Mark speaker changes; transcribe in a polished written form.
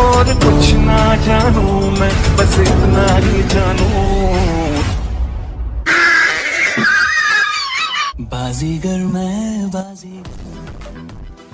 Speaker 1: और कुछ ना जानू मैं, बस इतना ही जानू। बाजीगर मैं बाजीगर।